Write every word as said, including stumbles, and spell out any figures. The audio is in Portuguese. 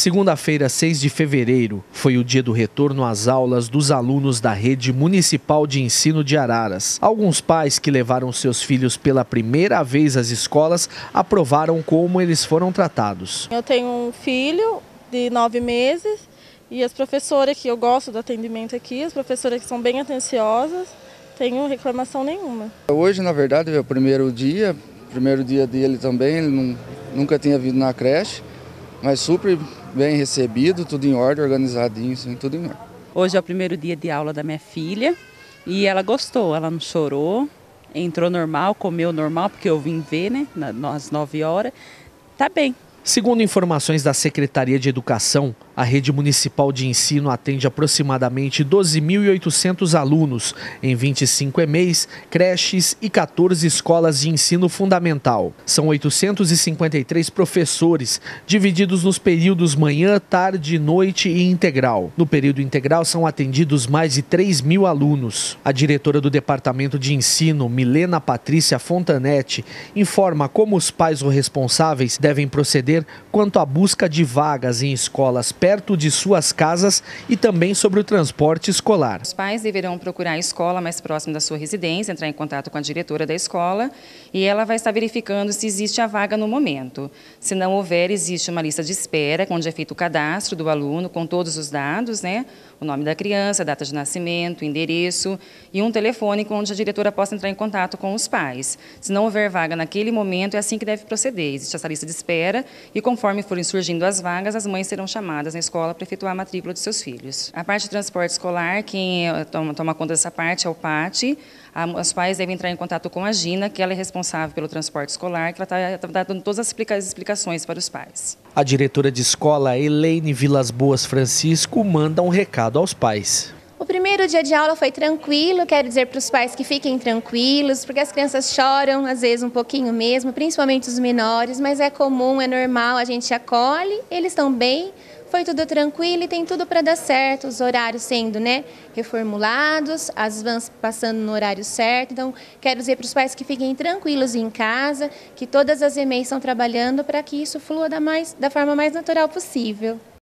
Segunda-feira, seis de fevereiro, foi o dia do retorno às aulas dos alunos da Rede Municipal de Ensino de Araras. Alguns pais que levaram seus filhos pela primeira vez às escolas aprovaram como eles foram tratados. Eu tenho um filho de nove meses e as professoras, que eu gosto do atendimento aqui, as professoras que são bem atenciosas, não tenho reclamação nenhuma. Hoje, na verdade, é o primeiro dia, primeiro dia dele também, ele não, nunca tinha vindo na creche, mas super bem recebido, tudo em ordem, organizadinho, assim, tudo em ordem. Hoje é o primeiro dia de aula da minha filha e ela gostou, ela não chorou, entrou normal, comeu normal, porque eu vim ver, né, às nove horas, tá bem. Segundo informações da Secretaria de Educação, a Rede Municipal de Ensino atende aproximadamente doze mil e oitocentos alunos em vinte e cinco E M E Is, creches e quatorze escolas de ensino fundamental. São oitocentos e cinquenta e três professores, divididos nos períodos manhã, tarde, noite e integral. No período integral são atendidos mais de três mil alunos. A diretora do Departamento de Ensino, Milena Patrícia Fontanetti, informa como os pais ou responsáveis devem proceder quanto à busca de vagas em escolas perto de suas casas e também sobre o transporte escolar. Os pais deverão procurar a escola mais próxima da sua residência, entrar em contato com a diretora da escola e ela vai estar verificando se existe a vaga no momento. Se não houver, existe uma lista de espera, onde é feito o cadastro do aluno com todos os dados, né? O nome da criança, a data de nascimento, o endereço e um telefone onde a diretora possa entrar em contato com os pais. Se não houver vaga naquele momento, é assim que deve proceder. Existe essa lista de espera e conforme forem surgindo as vagas, as mães serão chamadas na escola para efetuar a matrícula de seus filhos. A parte de transporte escolar, quem toma, toma conta dessa parte é o P A T. Os pais devem entrar em contato com a Gina, que ela é responsável pelo transporte escolar, que ela está tá dando todas as explicações para os pais. A diretora de escola, Elaine Vilas Boas Francisco, manda um recado aos pais. O primeiro dia de aula foi tranquilo, quero dizer para os pais que fiquem tranquilos, porque as crianças choram, às vezes um pouquinho mesmo, principalmente os menores, mas é comum, é normal, a gente acolhe, eles estão bem, foi tudo tranquilo e tem tudo para dar certo, os horários sendo, né, reformulados, as vans passando no horário certo, então quero dizer para os pais que fiquem tranquilos em casa, que todas as E M E Is estão trabalhando para que isso flua da, mais, da forma mais natural possível.